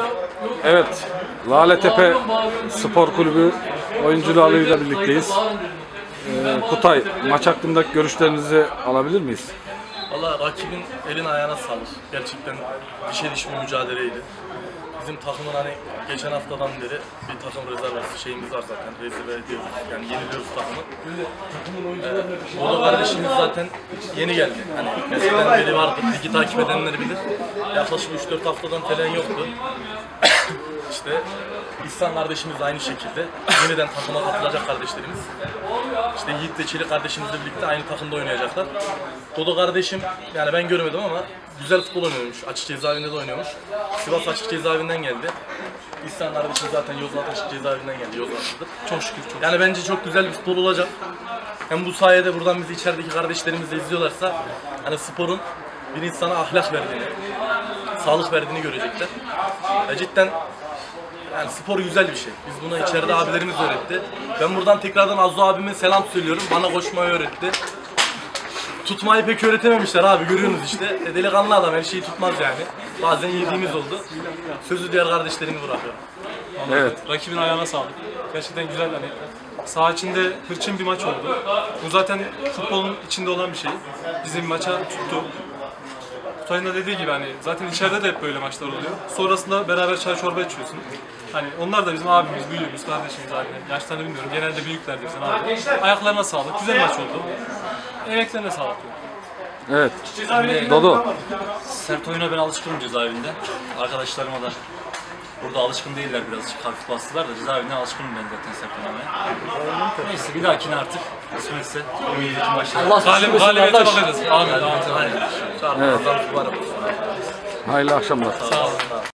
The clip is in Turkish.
Evet, Laletepe Spor Kulübü oyuncularıyla birlikteyiz. Kutay, maç hakkındaki görüşlerinizi alabilir miyiz? Valla rakibin elin ayağına sağlık. Gerçekten dişe diş bir mücadeleydi. Bizim takımın hani geçen haftadan beri bir takım rezervası şeyimiz var zaten. Rezerve ediyoruz. Yani yeniliyoruz takımı. Dodo kardeşimiz zaten yeni geldi. Hani eskiden beri vardı. Ligi takip edenleri bilir. Yaklaşık 3-4 haftadan falan yoktu. İşte İhsan kardeşimiz de aynı şekilde. Yeniden takıma katılacak kardeşlerimiz. İşte Yiğit ve Çelik kardeşimizle birlikte aynı takımda oynayacaklar. Dodo kardeşim, yani ben görmedim ama güzel futbol oynuyormuş. Açık cezaevinde de oynuyormuş. Sivas Açık Cezaevinden geldi. İhsan kardeşim zaten Yozgat Açık Cezaevinden geldi. Yozgat'tadır. Çok şükür çok. Yani bence çok güzel bir futbol olacak. Hem bu sayede buradan bizi içerideki kardeşlerimiz de izliyorlarsa hani sporun bir insana ahlak verdiğini, sağlık verdiğini görecekler. Cidden yani spor güzel bir şey. Biz bunu içeride abilerimiz öğretti. Ben buradan tekrardan Azzu abime selam söylüyorum. Bana koşmayı öğretti. Tutmayı pek öğretememişler abi, görüyorsunuz işte. Delikanlı adam, her şeyi tutmaz yani. Bazen yediğimiz oldu. Sözü diğer kardeşlerimi bırakıyorum. Evet. Rakibin ayağına sağlık. Gerçekten güzel hani. Saha içinde hırçın bir maç oldu. Bu zaten futbolun içinde olan bir şey. Bizim maça tuttu. Kutay'ın da dediği gibi hani zaten içeride de hep böyle maçlar oluyor. Sonrasında beraber çay çorba içiyorsun. Hani onlar da bizim abimiz, büyüğümüz, kardeşimiz zaten. Yaşlarını bilmiyorum. Genelde büyüklerdir sen abi. Ayaklarına sağlık. Güzel maç oldu. Emeklerine sağlık. Evet. Dodo. Sert oyuna ben alışkınım cezaevinde. Arkadaşlarıma da burada alışkın değiller, birazcık hafif bastılar da cezaevinde alışkınım ben zaten sert oynamaya. Neyse bir dahakine artık kısmetse 17'deki maçta. Galibiyete bakacağız. Amin. Evet. Hayırlı akşamlar. Sağ olun.